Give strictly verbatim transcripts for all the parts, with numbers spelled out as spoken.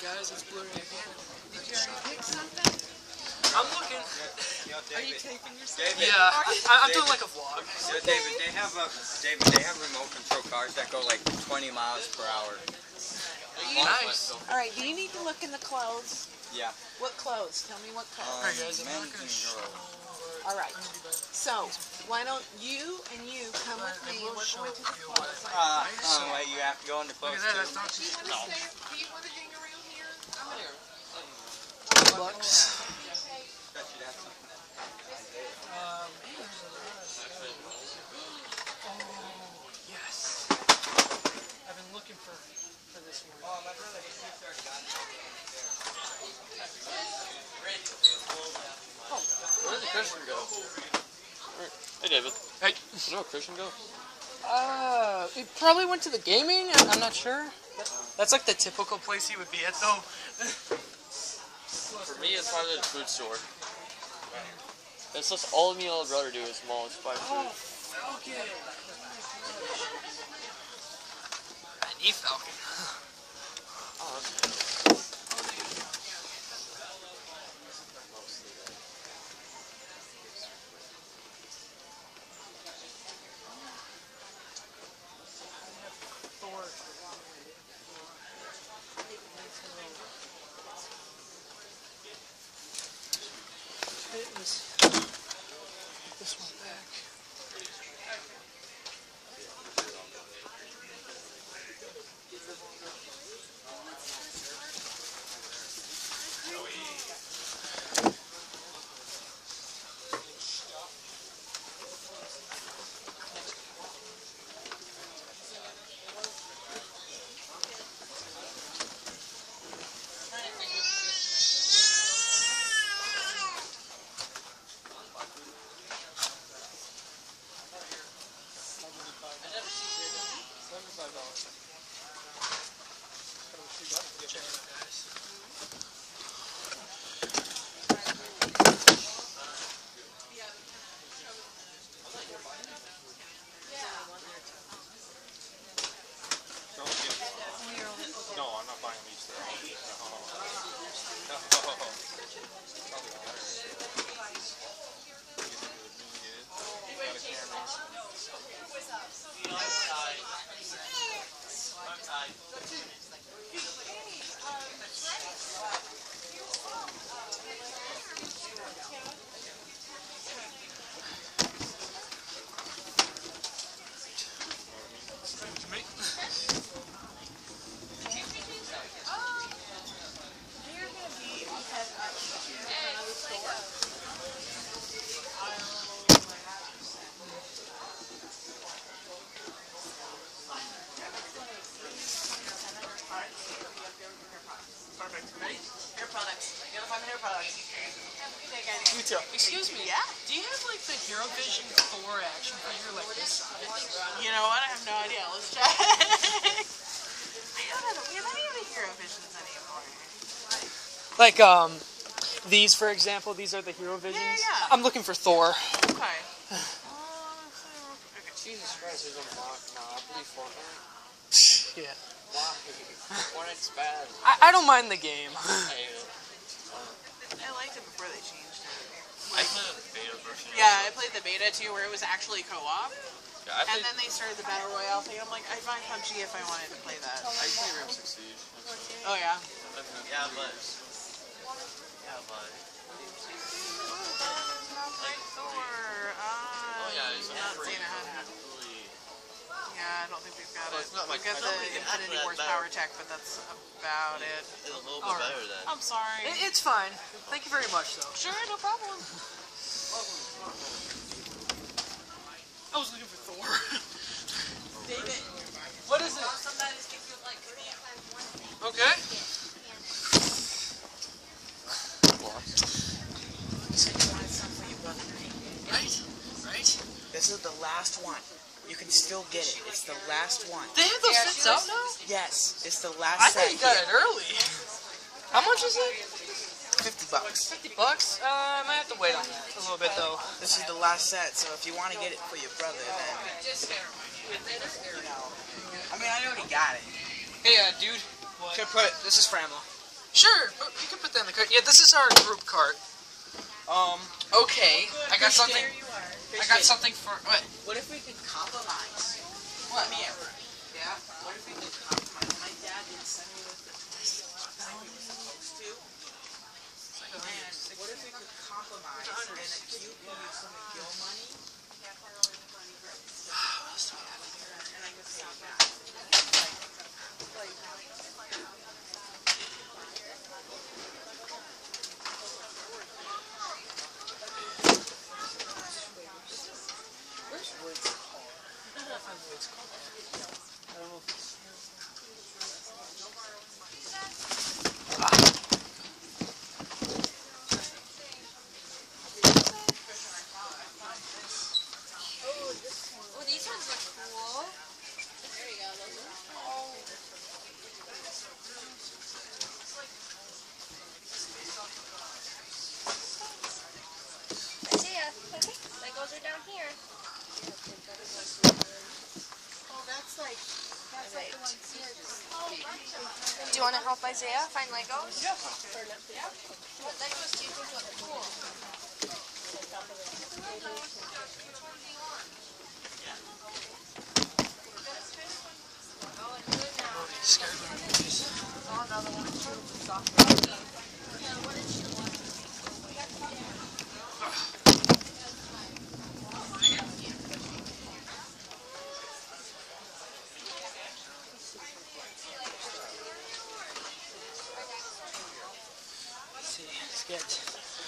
guys, it's Blu-ray again. Did you already pick something? I'm looking. Yo, David, Are you taping yourself? David, Yeah, I, I'm David, doing like a vlog. Yo, David, they have a David. They have remote control cars that go like twenty miles per hour. Nice. All right. Do you need to look in the clothes? Yeah. What clothes? Tell me what Um, clothes. Alright, guys, I'm men's not gonna and show. girls. All right. So why don't you and you come with me? And we're going to the clothes. Uh, um, wait, you have to go in the Look clothes at that, too. that's not Do you want to no. stay? Do you want to hang around here? I'm gonna. bucks. Bet you that's something. Um, oh, yes. I've been looking for, for this one. Oh, my brother, he just started got it. Where did Christian go? Hey, David. Hey. You know where Christian go? Uh, he probably went to the gaming. I'm not sure. That's like the typical place he would be at, though. For me, it's probably the food store. That's just all me and my brother do is mall is buy food. Oh, Falcon. I need Falcon. Oh, that's good. Thor. Fitness. Put this one back. seventy-five dollars. Check it out, guys. No, I'm not buying these there. No. Hair products. You gotta find the hair products. You too. Excuse me. Yeah? Do you have like the Hero Vision Thor action figure like this size? You know what? I have no idea. Let's check. I don't know. We have any of the Hero Visions anymore. Like um, these for example. These are the Hero Visions. Yeah, yeah. I'm looking for Thor. Okay. Uh, let's see real quick. Okay. Jesus Christ, there's a Monopoly Fortnite. Yeah. Why? Fortnite's bad. I, I don't mind the game. I hate it. I liked it before they changed it. I played the beta version. Yeah, I played the beta too, where it was actually co-op. Yeah, I And played, then they started the Battle Royale thing. I'm like, I'd buy P U B G if I wanted to play that. I played Rainbow Six Siege. That's Oh, yeah? Yeah, but... Yeah, but... Thor. Uh, Oh, yeah, he's not free. seeing it happen. Yeah, I don't think we've got Well, it. it's not my- We've got I the don't think it has Infinity that Wars better. power tech, but that's about it. It's a little bit Alright. better than... I'm sorry. It, it's fine. Thank you very much, though. Sure, no problem. I was looking for Thor. David. What is it? Sometimes gives you like three. Okay. Right? Right? This is the last one. You can still get it. It's the last one. They have those sets out now? Yes, it's the last I set think you got here. it early. How much is it? Fifty bucks. Fifty bucks? Uh, I might have to wait on that a little bit though. This is the last set, so if you want to get it for your brother, then you know. I mean, I already got it. Hey, uh, dude. Should put it. This is Framla. Sure, but you can put that in the cart. Yeah, this is our group cart. Um, Okay, I got something. There you are. I got something for what? what if we could compromise? What? Come here. Yeah. What if we could compromise? My dad didn't send me with the test like he was supposed to. And what if we could compromise and if you can use some of your money? And I could pay back. Where's Wood's car? I don't know if I have Wood's car. I don't know if it's... Oh, these ones look cool. There you go. Those are cool. Isaiah, Legos are down here. Oh, that's like, that's like the ones here. Do you want to help Isaiah find Legos? Yeah. What Legos do you think look cool? Scared of movies. Oh, another one too. Soft. Let's see, let's get...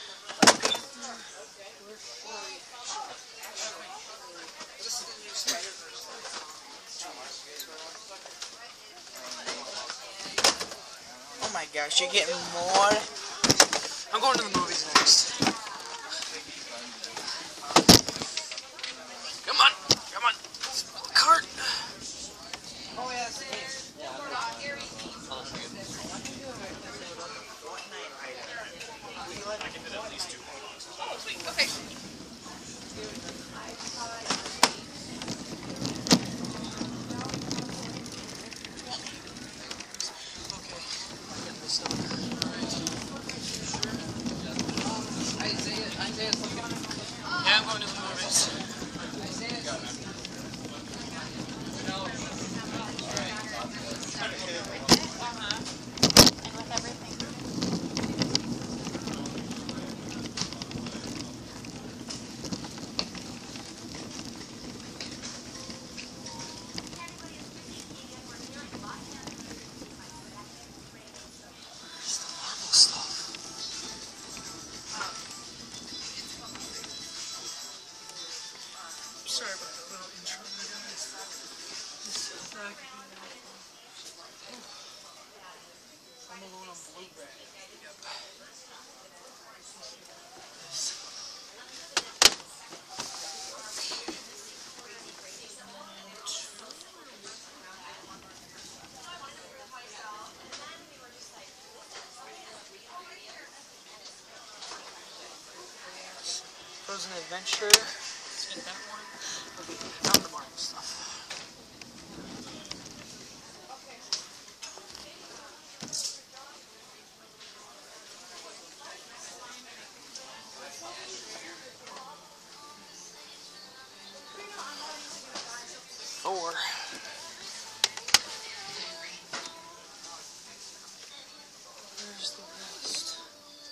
Oh my gosh, you're getting more. I'm going to the movies next. Come on, come on. Cart. Oh yeah, that's nice. Okay. Isaiah, Isaiah's looking. Yeah, I'm going to the movies. And with everything. Sorry about that little intro, guys. This is back. I'm alone on Blu-ray. Yep. Frozen Adventure. Let's get that one. Okay, found the Marvel stuff. Four. Where's the rest?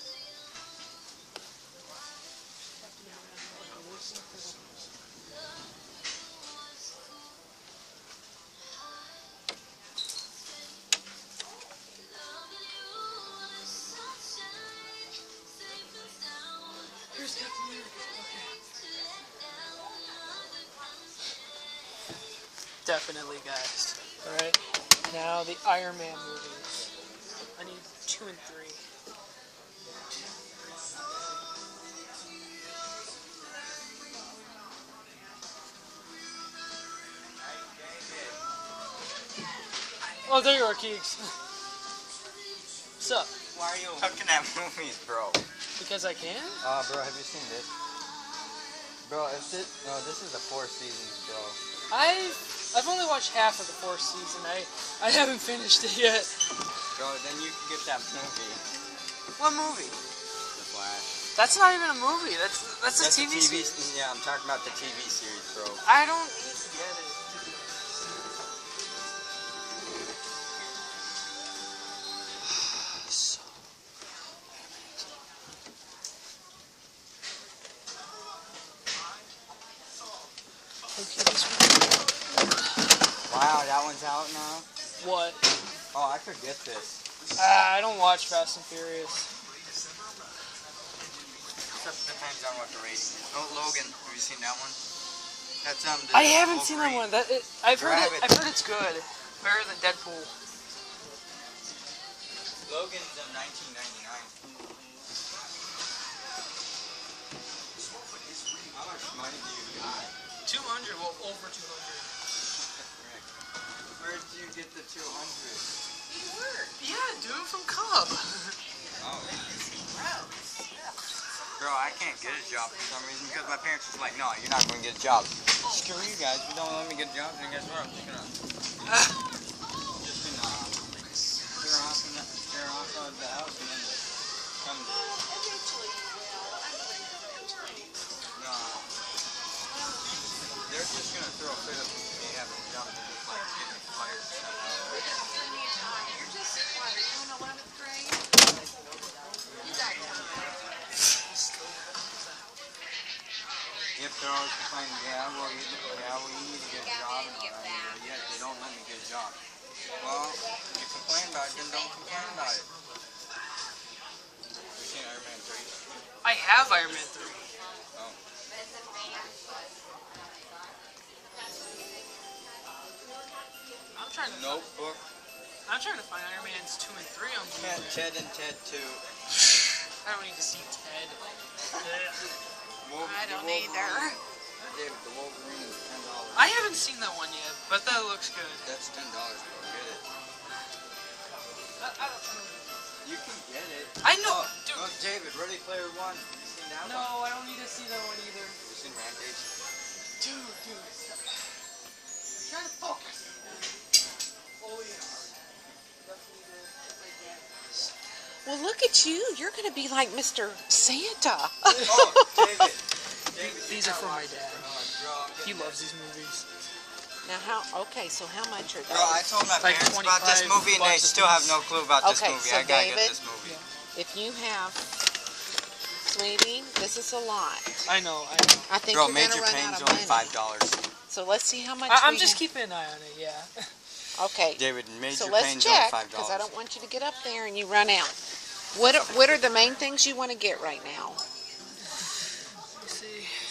Here's Captain America. Okay. Definitely, guys. Alright. Now the Iron Man movies. I need two and three. Oh, there you are, Keegs. What's up? Why are you looking at movies, bro? Because I can? Uh, bro, have you seen this? Bro, if this, no, this is the Four Seasons, bro. I've I've only watched half of the fourth season. I I haven't finished it yet. Bro, then you can get that movie. What movie? The Flash. That's not even a movie. That's that's, That's a T V, T V series. Yeah, I'm talking about the T V series, bro. I don't get it. So. Okay, this one. Wow, that one's out now? What? Oh, I could get this. Uh, I don't watch Fast and Furious. Except depends on what the rating is. Oh, Logan, have you seen that one? That's um. The I haven't seen that one. That it, I've heard Grab it, it. I've heard it's good. Better than Deadpool. Logan's um, nineteen ninety-nine. How much money do you got? Two hundred. Well, over two hundred. Where did you get the two hundred? Yeah, dude, from Cub. Oh. Bro, I can't get a job for some reason because my parents was like, no, you're not going to get a job. Screw you guys, if you don't let me get a job, then guess what? I'm just going to just gonna clear off, and clear off of the house and then come. Eventually you will. I believe eventually. No. They're just going to throw a fit of me having a job and just like get me fired somehow. We got plenty of time. You're just, what, are you in eleventh grade? You got time. Yep, they're always complaining, yeah, well, you, yeah, well, you need to get a job and all that. But yet, they don't let me get a job. Well, you complain about it, then don't complain about it. You seen Iron Man three? I have Iron Man three. Oh. I'm trying to. Notebook. I'm trying to find Iron Man's two and three on Ted, Blu-ray. Ted and Ted two. I don't need to see Ted. Wolf, I the don't Wolverine. either. David, the Wolverine is ten dollars. I haven't seen that one yet, but that looks good. That's ten dollars, bro. Get it. I, I don't, You can get it. I know, Oh, dude. look, David, Ready Player One. Have you seen that one? No, I don't need to see that one either. Have you seen Rampage? Dude, dude. Stop. I'm trying to focus. Oh, yeah. Well, look at you. You're going to be like Mister Santa. Oh, David. David These you are for gotta my watch dad. it. Oh, bro, I'm He getting loves these movies. Now, how, okay, so how much are Bro, I those? told my Like parents about this twenty-five movie and they bucks a still have piece. no clue about this Okay, movie. so I gotta David- get this movie. If you have, sweetie, this is a lot. I know, I know. I think Bro, you're going Major to run Payne's out of only money. five dollars. So let's see how much I, I'm we just have. keeping an eye on it, yeah. Okay, David, Major so let's Payne's check, only five because I dollars. don't want you to get up there and you run out. What are, what are the main things you want to get right now? Let me see.